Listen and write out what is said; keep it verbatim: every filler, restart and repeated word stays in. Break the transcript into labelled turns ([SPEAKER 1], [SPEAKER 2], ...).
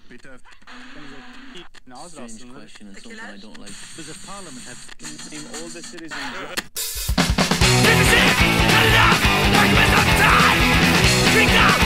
[SPEAKER 1] Bitte.
[SPEAKER 2] Strange question and something I don't like.
[SPEAKER 1] Does a parliament have
[SPEAKER 3] name all the citizens?
[SPEAKER 4] This is it! Enough! Like with the time! Drink up!